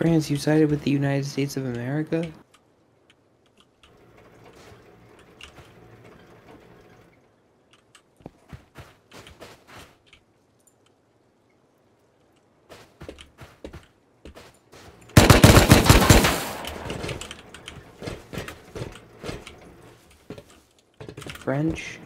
France, you sided with the United States of America? French?